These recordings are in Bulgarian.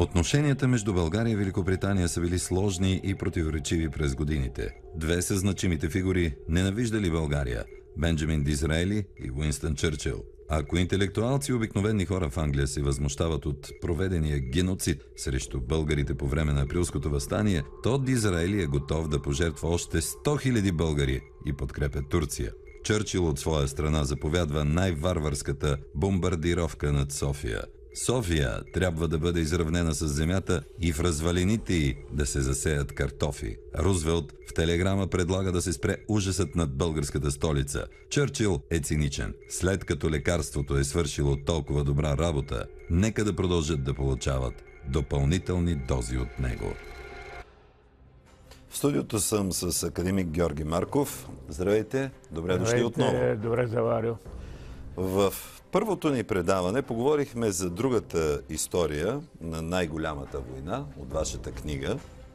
Отношенията между България и Великобритания са били сложни и противоречиви през годините. Две са значимите фигури ненавиждали България – Бенджамин Дизраели и Уинстън Чърчил. Ако интелектуалци и обикновени хора в Англия се възмущават от проведения геноцид срещу българите по време на Априлското въстание, то Дизраели е готов да пожертва още 100 000 българи и подкрепя Турция. Чърчил от своя страна заповядва най-варварската бомбардировка над София. София трябва да бъде изравнена с земята и в развалините й да се засеят картофи. Рузвелт в телеграма предлага да се спре ужасът над българската столица. Чърчил е циничен. След като лекарството е свършило толкова добра работа, нека да продължат да получават допълнителни дози от него. В студиото съм с академик Георги Марков. Здравейте, добре дошли отново. Добре заварил. В първото ни предаване поговорихме за другата история на най-голямата война от вашата книга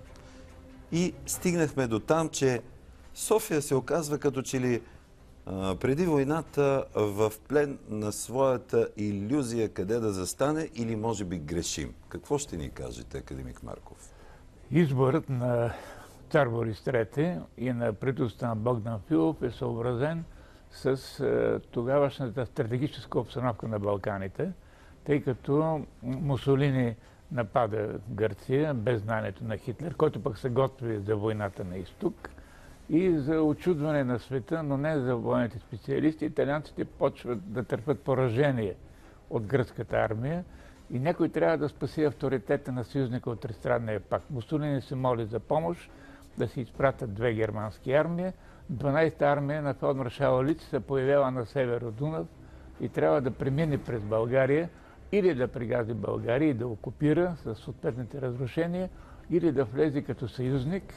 и стигнахме до там, че София се оказва като че ли преди войната в плен на своята илюзия къде да застане или може би грешим. Какво ще ни кажете, академик Марков? Изборът на цар Борис III и на правителството на Богдан Филов е съобразен с тогавашната стратегическа обстановка на Балканите, тъй като Мусолини напада Гърция без знанието на Хитлер, който пък се готви за войната на изток и за очудване на света, но не за военните специалисти. Италианците почват да търпят поражение от гръцката армия и някой трябва да спаси авторитета на съюзника от Тристранния пакт. Мусолини се моли за помощ да се изпратят две германски армии. 12-та армия на фелдмаршал Лиц се появява на север от Дунав и трябва да премине през България или да пригази България и да окупира със съответните разрушения, или да влезе като съюзник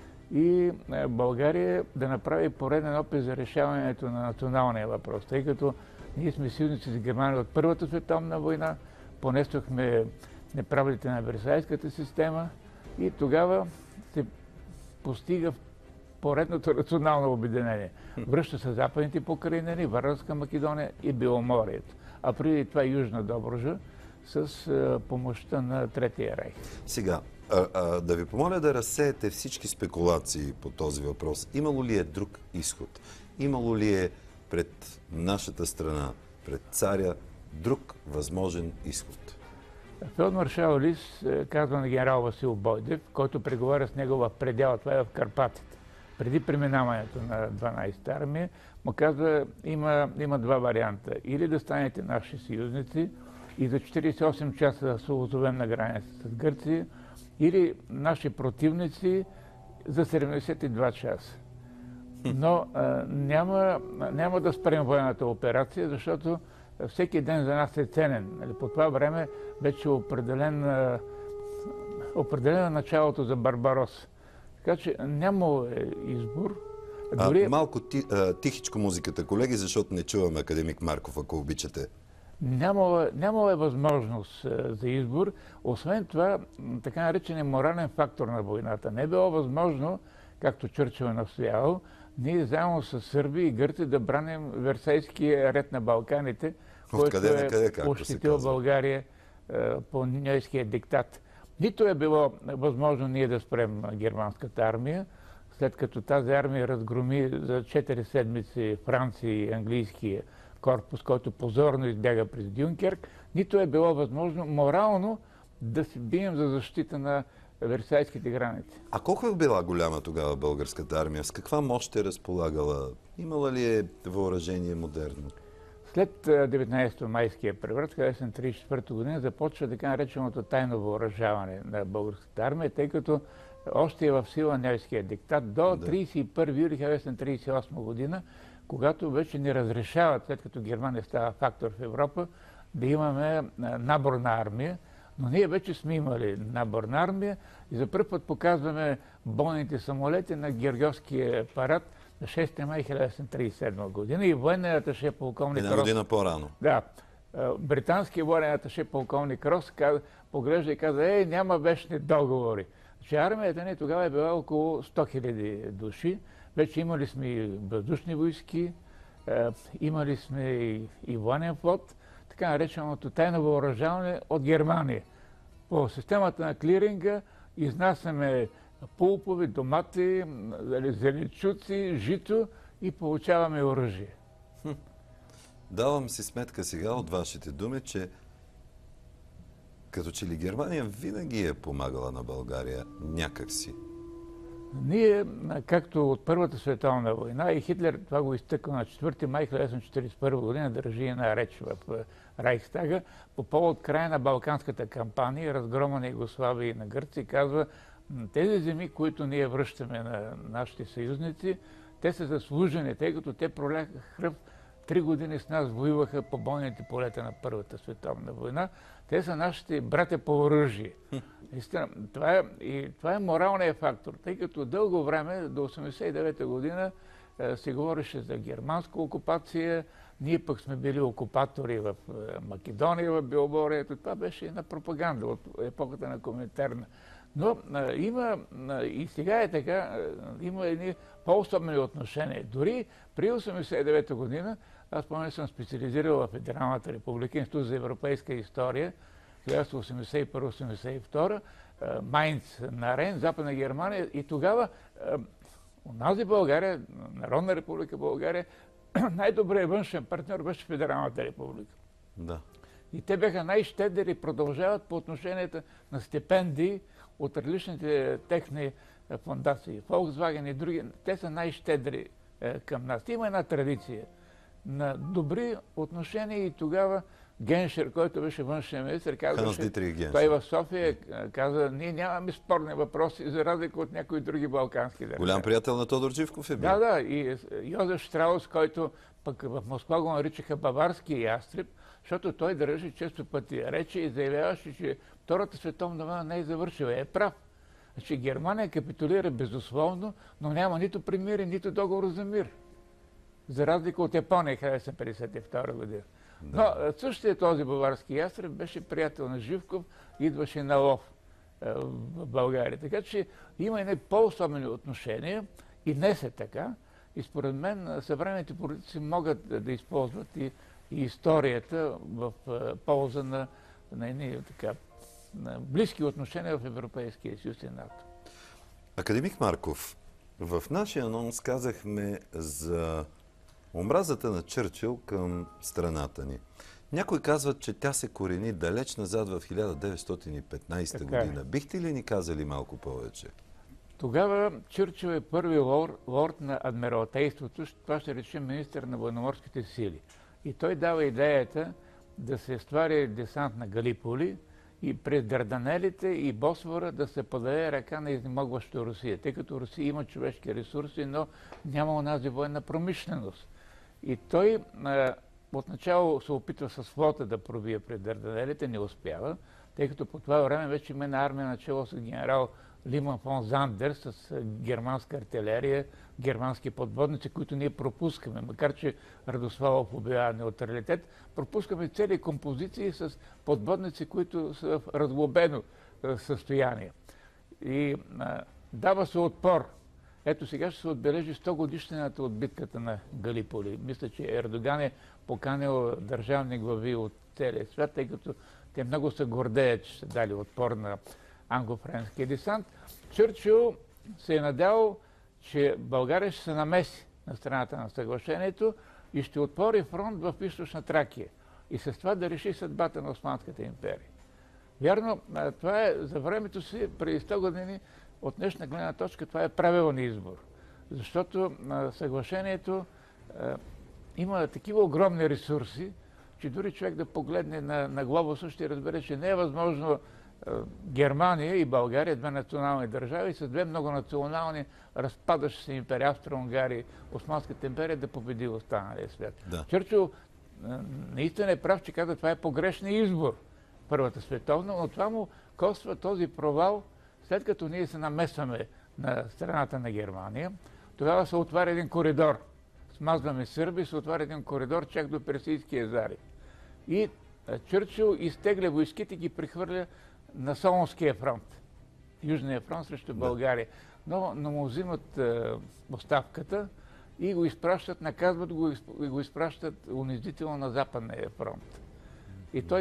и България да направи пореден опит за решаването на националния въпрос, тъй като ние сме съюзници с Германия от Първата световна война, понесохме неправилите на Версайската система и тогава се постига поредното национално обединение. Връща се Западните покрайнини, Вардарска Македония и Беломорието. А преди това Южна Добруджа с помощта на Третия рейх. Сега, да ви помоля да разсеете всички спекулации по този въпрос. Имало ли е друг изход? Имало ли е пред нашата страна, пред царя, друг възможен изход? Фелдмаршал Лис казва на генерал Васил Бойдев, който преговаря с него в предела, това е в Карпатите. Преди преминаването на 12-та армия, му казва, има два варианта. Или да станете наши съюзници и за 48 часа да се озовем на граница с Гърция, или наши противници за 72 часа. Но няма да спрем военната операция, защото всеки ден за нас е ценен. По това време вече определено началото за Барбарос. Така че нямало избор. Малко тихичко музиката, колеги, защото не чуваме академик Марков, ако обичате. Нямало е възможност за избор. Освен това, така наречен морален фактор на войната. Не е било възможно, както Чърчил е настоявал, ние заедно с сърби и гърци да браним Версайския ред на Балканите, който е ощетил България по Ньойския диктат. Нито е било възможно ние да спрем германската армия, след като тази армия разгроми за 4 седмици Франция и английския корпус, който позорно избяга през Дюнкерк, нито е било възможно морално да се бием за защита на версайските граници. А колко е била голяма тогава българската армия? С каква мощ е разполагала? Имала ли е въоръжение модерно? След 19-майския преврат, 1934 година, започва така нареченото тайно въоръжаване на българската армия, тъй като още е в сила Ньойския диктат до 31 юли 1938 година, когато вече ни разрешават, след като Германия става фактор в Европа, да имаме наборна армия. Но ние вече сме имали наборна армия и за първ път показваме бойните самолети на Георгиевския парад на 6 май 1937 година. И военният аташе полковник Рос... Една година по-рано. Да. Британският военен аташе полковник Рос поглежда и каза, няма вечни договори. Че армията ни тогава е била около 100 000 души. Вече имали сме и въздушни войски, имали сме и военен флот, така нареченото тайно въоръжаване от Германия. По системата на клиринга изнасяме пулпови, домати, зеленчуци, жито и получаваме оръжие. Давам си сметка сега от вашите думи, че като че ли Германия винаги е помагала на България някакси. Ние, както от Първата световна война, и Хитлер това го изтъква на 4 май 1941 година, държи една реч в Райхстага, по повод края на Балканската кампания, разгрома на Югославия и на Гърция, казва: тези земи, които ние връщаме на нашите съюзници, те са заслужени, тъй като те проляха кръв, 3 години с нас воюваха по бойните полета на Първата световна война. Те са нашите братя по оръжие. Истина, това е моралният фактор, тъй като дълго време, до 1989 година, се говореше за германска окупация, ние пък сме били окупатори в Македония, в Беломорието. Това беше една пропаганда от епохата на Коминтерна. Но има, и сега е така, има едни по-особени отношения. Дори при 1989 година, аз помня, съм специализирал в Федералната република, Институт за европейска история, 1981-1982, Майнц на Рейн, Западна Германия, и тогава онази България, Народна република България, най-добрият външен партньор беше Федералната република. Да. И те бяха най-щедри и продължават по отношението на стипендии от различните техни фондации. Volkswagen и други, те са най-щедри към нас. Има една традиция на добри отношения и тогава Геншер, който беше външен министър, казваше, той в София каза: ние нямаме спорни въпроси, за разлика от някои други балкански държави. Голям приятел на Тодор Живков е бил. Да, и Йозеф Штраус, който пък в Москва го наричаха баварски ястреб, защото той държи често пъти речи и заявяваше, че Втората световна война не е завършила. Е прав. Значи Германия капитулира безусловно, но няма нито примирие, нито договор за мир. За разлика от Япония 1952 година. Да. Но същия този баварски ястреб беше приятел на Живков, идваше на лов в България. Така че има едни по-особени отношения и днес е така. И според мен съвременните политици могат да използват и историята в полза на близки отношения в Европейския съюз и НАТО. Академик Марков, в нашия анонс казахме за омразата на Чърчил към страната ни. Някои казват, че тя се корени далеч назад в 1915 година. Бихте ли ни казали малко повече? Тогава Чърчил е първи лорд на адмиралтейството, това ще речем министър на военноморските сили. И той дава идеята да се ствари десант на Галиполи и през Дарданелите и Босфора да се подаде ръка на изнемогваща Русия, тъй като Русия има човешки ресурси, но няма онази военна промишленост. И той отначало се опитва с флота да пробие пред Дарданелите, не успява, тъй като по това време вече има една армия начало с генерал Лиман фон Зандер с германска артилерия, германски подводници, които ние пропускаме. Макар че Радославов обявява неутралитет, пропускаме цели композиции с подводници, които са в разглобено състояние. И дава се отпор. Ето сега ще се отбележи 100 годишнината от битката на Галиполи. Мисля, че Ердоган е поканил държавни глави от целия свят, тъй като те много се гордеят, че са дали отпор на англо-френския десант. Чърчил се е надявал, че България ще се намеси на страната на съглашението и ще отвори фронт в източна Тракия и с това да реши съдбата на Османската империя. Вярно, това е за времето си, преди 100 години, от днешна гледна точка, това е правилният избор. Защото съглашението има такива огромни ресурси, че дори човек да погледне на глобуса ще разбере, че не е възможно Германия и България, две национални държави, с две многонационални разпадащи се империи, Австро-Унгария, Османската империя, да победи останалия свят. Да. Чърчил наистина е прав, че каза, това е погрешният избор, Първата световна, но това му коства този провал, след като ние се намесваме на страната на Германия. Тогава се отваря един коридор. Смазваме сърби, се отваря един коридор чак до Персийския залив. И Чърчил изтегля войските и ги прехвърля на Солунския фронт, Южния фронт срещу България. Но му взимат оставката и го изпращат, наказват го и го изпращат унизително на Западния фронт. И той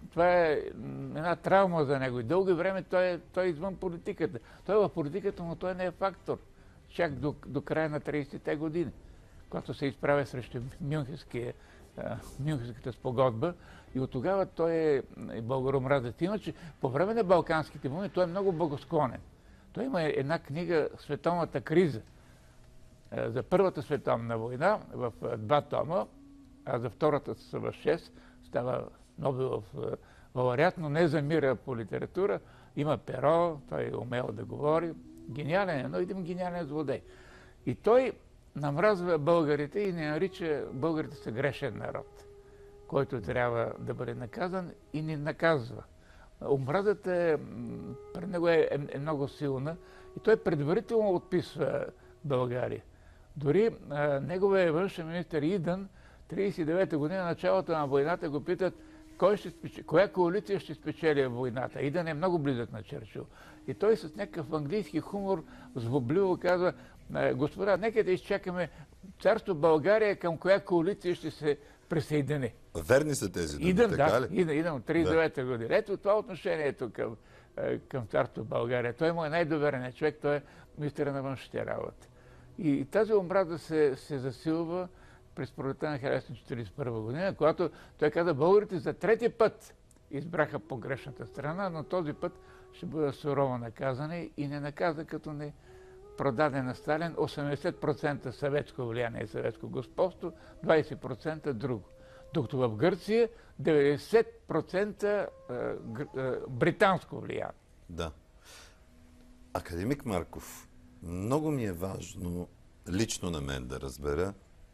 това е една травма за него. И дълго време той е извън политиката. Той е в политиката, но той не е фактор. Чак до края на 30-те години, когато се изправя срещу Мюнхенската спогодба. И от тогава той е българомразец. Иначе по време на Балканските войни той е много благосклонен. Той има една книга "Световната криза" за Първата световна война в 2 тома, а за Втората са в 6. Става Нобелов лауреат, но не за мира по литература. Има перо, той е умел да говори. Гениален е, но един гениален злодей. И той намразва българите и не нарича българите са грешен народ, който трябва да бъде наказан, и не наказва. Омразата при него е много силна и той предварително отписва България. Дори неговия външен министър Идън, 1939 година, началото на войната, го питат коя коалиция ще спечели войната. Идън е много близък на Черчил. И той с някакъв английски хумор злобливо казва: господа, нека да изчакаме царство България към коя коалиция ще се присъедини. Верни са тези думи, Идън, така да, ли? Идън от 1939 година. Ето това отношението към царство България. Той му е най-довереният човек, той е министър на външните работи. И тази омраза се засилва през пролетта на 1941 година, когато той каза: българите за трети път избраха погрешната страна, но този път ще бъдат сурово наказани, и не наказа, като не продаде на Сталин 80% съветско влияние и съветско господство, 20% друго. Докато в Гърция 90% британско влияние. Да. Академик Марков, много ми е важно лично на мен да разбера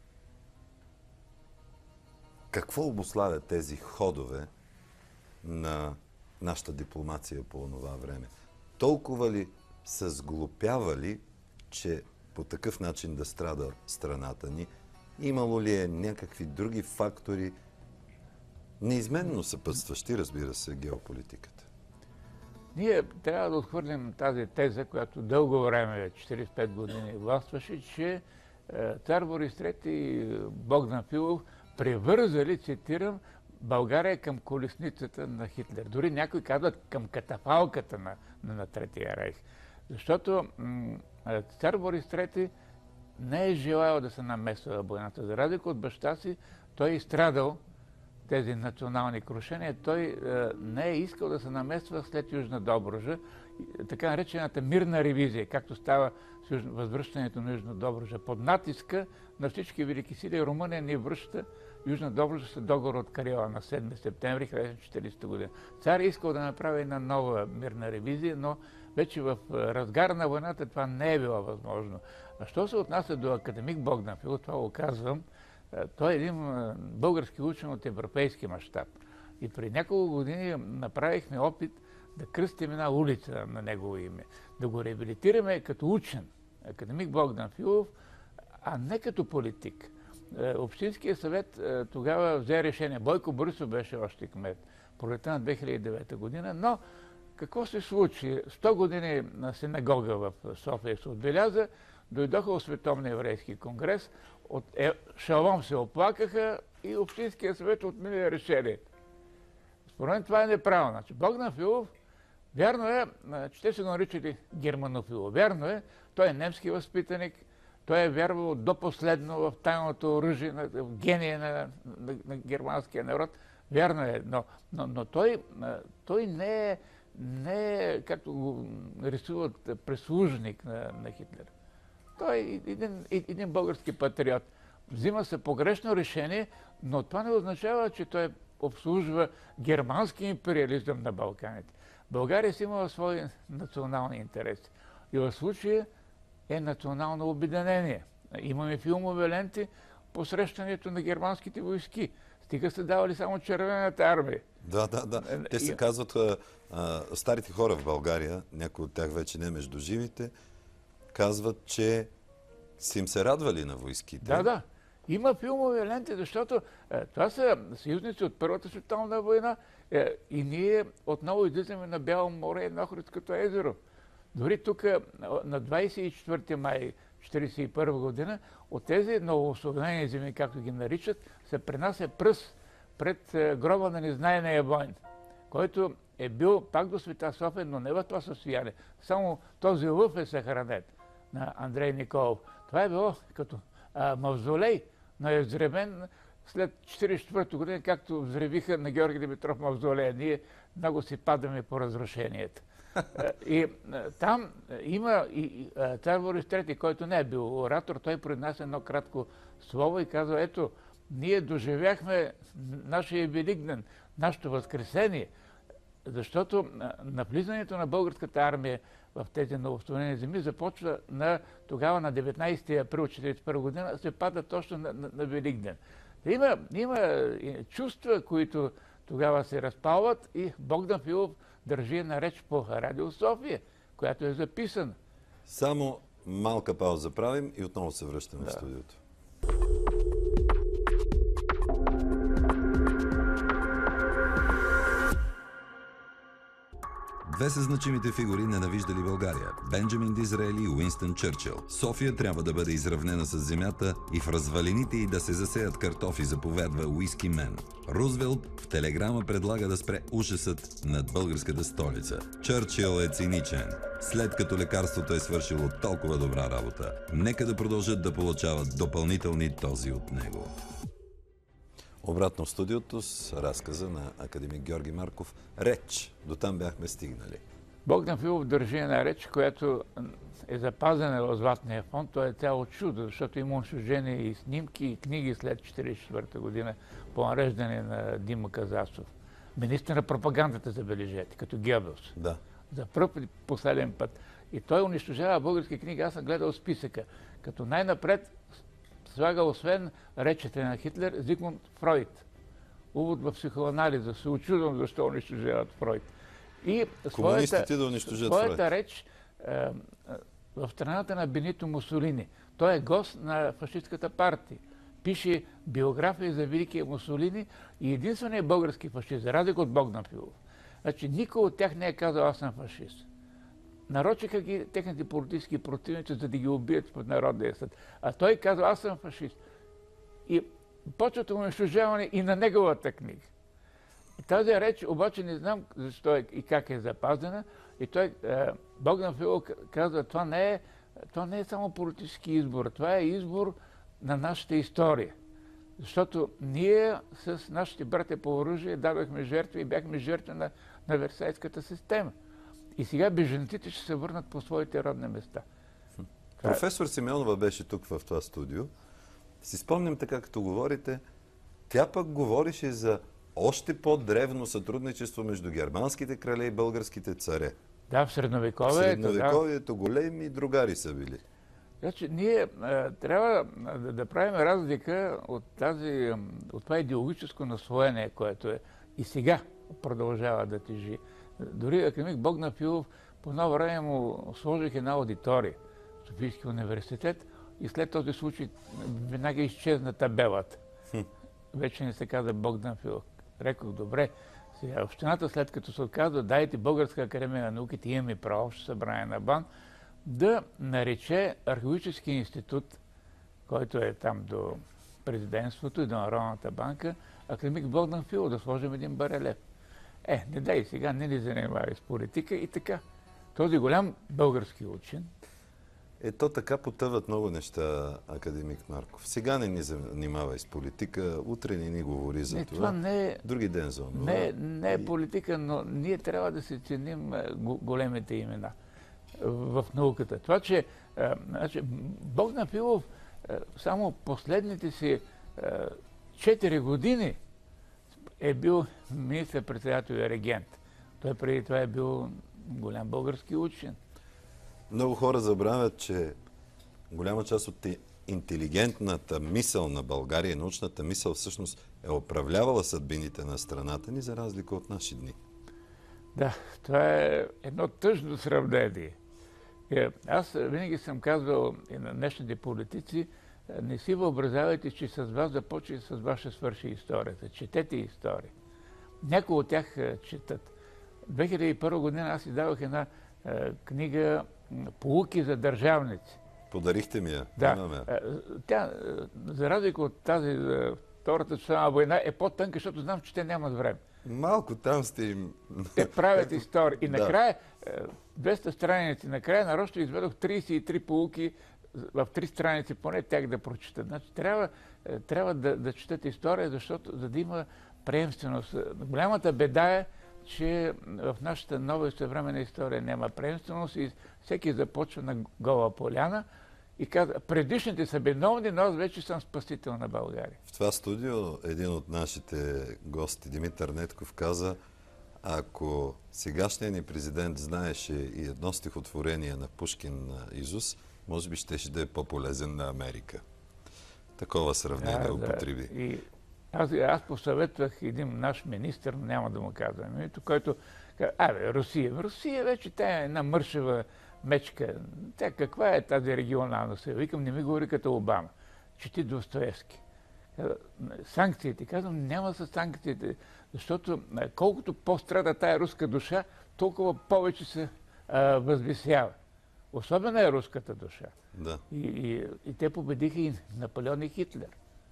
какво обуславя тези ходове на нашата дипломация по това време. Толкова ли са сглупявали, че по такъв начин да страда страната ни? Имало ли е някакви други фактори, неизменно съпътстващи, разбира се, геополитиката? Ние трябва да отхвърлим тази теза, която дълго време, 45 години, властваше, че цар Борис III и Богдан Филов привързали, цитирам, България към колесницата на Хитлер. Дори някои казват към катафалката на Третия рейх. Защото цар Борис III не е желал да се намесва в войната. За разлика от баща си, той е изстрадал тези национални крушения. Той не е искал да се намесва след Южна Добруджа. Така наречената мирна ревизия, както става с възвръщането на Южна Добруджа. Под натиска на всички велики сили Румъния ни връща Южна Добруджа след договор от Кариола на 7 септември 1940 година. Цар е искал да направи една нова мирна ревизия, но вече в разгар на войната това не е било възможно. А що се отнася до академик Богдан Филов, това го казвам, той е един български учен от европейски мащаб. И при няколко години направихме опит да кръстим една улица на негово име, да го реабилитираме като учен, академик Богдан Филов, а не като политик. Общинският съвет тогава взе решение. Бойко Борисов беше още кмет, пролетта на 2009 година, но какво се случи? 100 години на синагога в София се отбеляза, дойдоха от Световния еврейски конгрес, от шалом се оплакаха и Общинският съвет отмени решението. Според мен това е неправилно. Значи, Богдан Филов, вярно е, че те са го наричали германофилов. Вярно е, той е немски възпитаник, той е вярвал до последно в тайното оръжие, в гения на германския народ. Вярно е, но той не е, както го рисуват, прислужник на Хитлер. Той е един български патриот. Взима се погрешно решение, но това не означава, че той обслужва германски империализъм на Балканите. България си има свои национални интереси. И в случая е национално обединение. Имаме филмове ленти по срещането на германските войски. Стига са давали само Червената армия. Да. Те се казват, старите хора в България, някои от тях вече не между живите, казват, че си им се радвали на войските. Да. Има филмови ленти, защото това са съюзници от Първата световна война и ние отново излизаме на Бяло море и на Охридското езеро. Дори тук на 24 май 1941 година от тези новоосвободени земи, както ги наричат, се пренася пръст пред гроба на незнайния войн. който е бил пак до Света София, но не в това състояние. Само този лъв е съхранен на Андрей Николов. Това е било като мавзолей, но е взривен след 1944 година, както взривиха на Георги Димитров мавзолея. Ние много си падаме по разрушенията. И там има и цар Борис III, който не е бил оратор, той произнася едно кратко слово и казва: ето, ние доживяхме нашия Великден, нашето възкресение, защото навлизането на българската армия в тези новоустановени земи започва тогава на 19 април 1941 година, се пада точно на Великден. Има чувства, които тогава се разпалват, и Богдан Филов държи една реч по Радио София, която е записана. Само малка пауза правим и отново се връщаме в студиото. Две са значимите фигури, ненавиждали България – Бенджамин Дизраели и Уинстън Чърчил. София трябва да бъде изравнена с земята и в развалините й да се засеят картофи, заповядва Уиски Мен. Рузвелт в телеграма предлага да спре ужасът над българската столица. Чърчил е циничен. След като лекарството е свършило толкова добра работа, нека да продължат да получават допълнителни дози от него. Обратно в студиото с разказа на академик Георги Марков. Реч. До там бяхме стигнали. Богдан Филов държи една реч, която е запазена в Златния фонд. То е цяло чудо, защото има унищожени и снимки, и книги след 1944 година по нареждане на Дима Казасов. Министър на пропагандата, забележете, като Гебелс. Да. За първ последен път. И той унищожава български книги. Аз съм гледал списъка. Като най-напред слага, освен речите на Хитлер, Зигмунд Фройд. Увод в психоанализа. Се очудвам защо унищожават Фройд. И своята реч в страната на Бенито Мусолини. Той е гост на фашистката партия. Пише биография за великия Мусолини и единственият български фашист, за разлика от Богдан Филов. Значи никой от тях не е казал: аз съм фашист. Нарочиха ги техните политически противници, за да ги убият под Народния съд. А той казва: аз съм фашист. И почват унищожаване и на неговата книга. И тази реч обаче не знам защо и как е запазена. И той, Богдан Филов, казва: това не е само политически избор, това е избор на нашата история. Защото ние с нашите братя по оръжие дадохме жертви и бяхме жертви на Версайската система. И сега бежанците ще се върнат по своите родни места. Професор Симеонова беше тук в това студио. Си спомням, така като говорите, тя пък говореше за още по-древно сътрудничество между германските крале и българските царе. Да, в средновековието. В средновековието големи другари са били. Значи, ние трябва да правим разлика от това идеологическо наслоение, което е и сега продължава да тежи. Дори академик Богдан Филов по едно време му сложих една аудитория в Софийския университет и след този случай веднага изчезна табелата. Вече не се каза Богдан Филов. Рекох: добре, сега общината, след като се отказва, дайте Българска академия на науките, имаме право, ще събрание на БАН, да нарече Археологически институт, който е там до президентството и до Народната банка, академик Богдан Филов, да сложим един барелев. Не дай сега, не ни занимава с политика и така. Този голям български учен. То така потъват много неща, академик Марков. Сега не ни занимава с политика, утре не ни говори за това. Други ден за това. Не е политика, но ние трябва да се ценим големите имена в науката. Това, че Богдан Филов само последните си 4 години е бил министър-председател и регент. Той преди това е бил голям български учен. Много хора забравят, че голяма част от интелигентната мисъл на България и научната мисъл всъщност е управлявала съдбините на страната ни, за разлика от наши дни. Да, това е едно тъжно сравнение. Аз винаги съм казвал и на днешните политици: не си въобразявайте, че с вас започва и с вас ще свърши историята. Четете история. Някои от тях четат. 2001 година аз издавах една книга "Поуки за държавници". Подарихте ми я. Да. Тя, за разлика от тази Втората световна война, е по-тънка, защото знам, че те нямат време. Малко там сте им... Те правят история. И Да. накрая, 200 страници, накрая нарочно изведох 33 поуки в 3 страници, поне тях да прочитат. Значи, трябва да четат история, защото за да има приемственост. Голямата беда е, че в нашата нова и съвременна история няма приемственост и всеки започва на гола поляна и казва, предишните са виновни, но аз вече съм спасител на България. В това студио един от нашите гости, Димитър Нетков, каза, ако сегашният ни президент знаеше и едно стихотворение на Пушкин на Изус, може би щеше да е по-полезен на Америка. Такова сравнение употреби. И аз посъветвах един наш министър, няма да му казвам името, който каза, Русия. Русия вече тя е една мършева мечка. Тя каква е тази регионална сила? Викам, не ми говори като Обама. Чети Достоевски. Санкциите. Казвам, няма са санкциите, защото колкото по-страда тая руска душа, толкова повече се възвисява. Особено е руската душа. Да. И те победиха и Наполеон и Хитлер.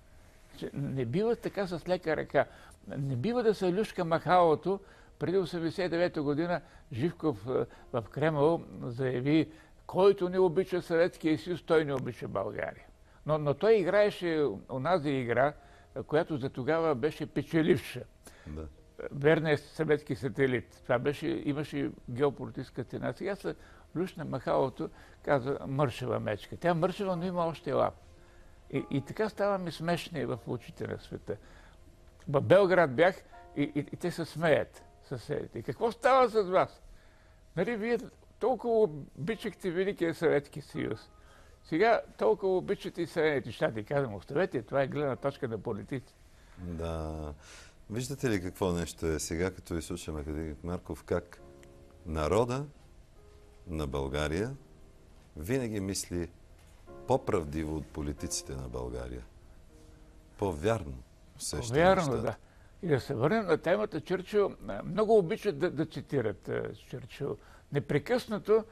Не бива така с лека ръка. Не бива да се люшка махалото. Преди 1989 година Живков в Кремъл заяви, който не обича Съветския съюз, той не обича България. Но той играеше онази игра, която за тогава беше печеливша. Да. Верният съветски сателит. Това имаше геополитическа цена. Сега се люшна махалото, казва мършева мечка. Тя мършева, но има още лап. И така ставаме смешни в очите на света. В Белград бях и те се смеят съседите. И какво става с вас? Нали, вие толкова обичахте Великия Съветски съюз. Сега толкова обичате и Съединените щати. Казвам, оставете, това е гледна точка на политици. Да. Виждате ли какво нещо е сега, като ви слушам академик Марков, как народа на България винаги мисли по-правдиво от политиците на България. По-вярно усеща Вярно, нещата. да. И да се върнем на темата, Чърчил много обичат да цитират Чърчил. Непрекъснато,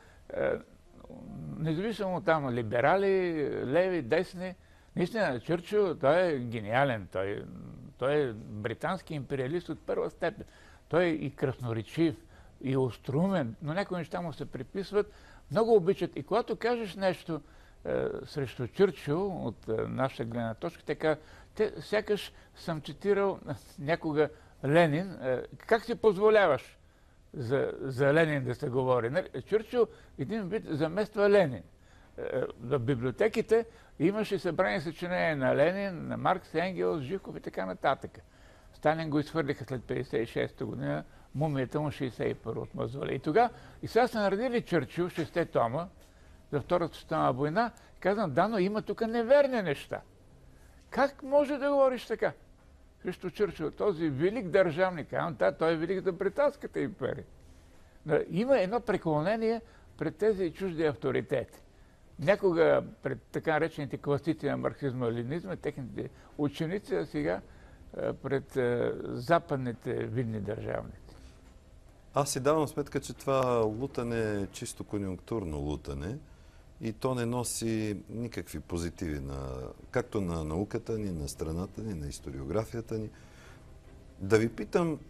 независимо там либерали, леви, десни, наистина Чърчил, той е гениален. Той е британски империалист от първа степен. Той е и красноречив, и острумен, но някои неща му се приписват. Много обичат. И когато кажеш нещо срещу Чърчил от наша гледна точка, така, сякаш съм цитирал някога Ленин. Как си позволяваш за Ленин да се говори? Чърчил един вид замества Ленин. В библиотеките имаше събрани съчинения на Ленин, на Маркс, Енгелс, Живков и така нататък. Сталин го изхвърлиха след 1956 година, мумията му 61 от мавзолея. И тогава, и сега са наредили Чърчил, 6-те тома, за Втората световна война, казвам, да, но има тук неверни неща. Как може да говориш така? Срещу Чърчил, този велик държавник, той е велик за Британската империя. Има едно преклонение пред тези чужди авторитети. Някога пред така наречените класици на марксизма и ленинизма, техните ученици, а сега пред западните видни държавници. Аз си давам сметка, че това лутане е чисто конюнктурно лутане и то не носи никакви позитиви както на науката ни, на страната ни, на историографията ни. Да ви питам,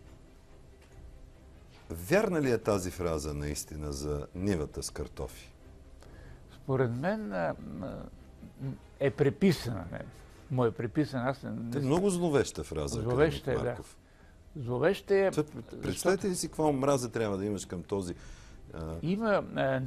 вярна ли е тази фраза наистина за нивата с картофи? Според мен е преписана. Му е преписана. Е много зловеща фраза. Зловеща е, да. Зловеща е... Представете ли си каква омраза трябва да имаш към този... Има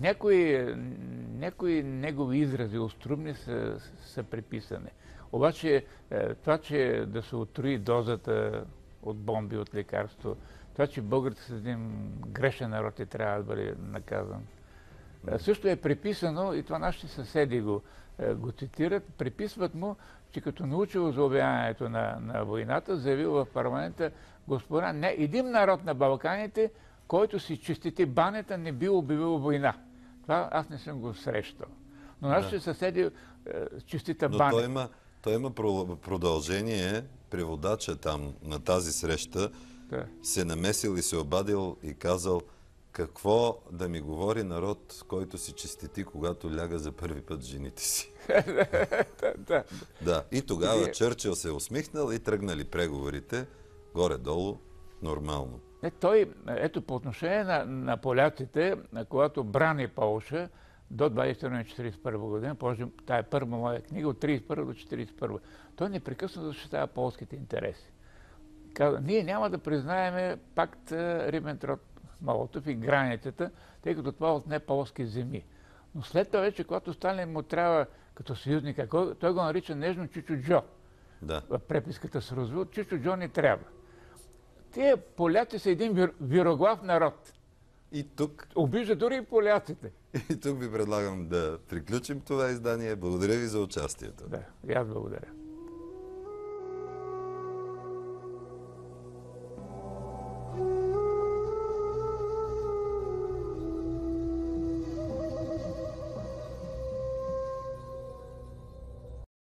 някои негови изрази острумни са преписани. Обаче това, че да се отруи дозата от бомби, от лекарство, това, че българите са един грешен народ и трябва да бъде наказан. Също е преписано, и това нашите съседи го цитират, приписват му, че като научил за обявяването на войната, заявил в парламента, господа, не един народ на Балканите, който си чистити банята, не би обявил война. Това аз не съм го срещал. Но нашите съседи чистита банята. Но той има продължение, преводача там на тази среща, се намесил и се обадил и казал, какво да ми говори народ, който си чистити, когато ляга за първи път жените си. Да. И тогава Чърчил се усмихнал и тръгнали преговорите горе-долу нормално. Ето по отношение на поляците, когато брани Полша до 1941 година, тая е първа моя книга от 1931 до 1941, той непрекъснато защитава полските интереси. Каза, ние няма да признаеме пакт Рибентроп-Молотов и границата, тъй като това отне полски земи. Но след това вече, когато Сталин му трябва като съюзник, той го нарича нежно Чичо Джо. Да. В преписката с Рузвелт, Чичо Джо ни трябва. Тия поляци са един вироглав народ. И тук... Обижда дори и поляците. И тук ви предлагам да приключим това издание. Благодаря ви за участието. Да, и аз благодаря.